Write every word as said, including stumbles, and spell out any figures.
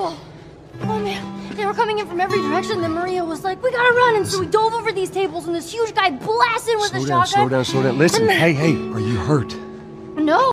Oh, oh man, they were coming in from every direction. Then Maria was like, "We gotta run!" And so we dove over these tables, and this huge guy blasted with Slow a down, shotgun. slow down, slow down. Listen, hey, hey, are you hurt? No.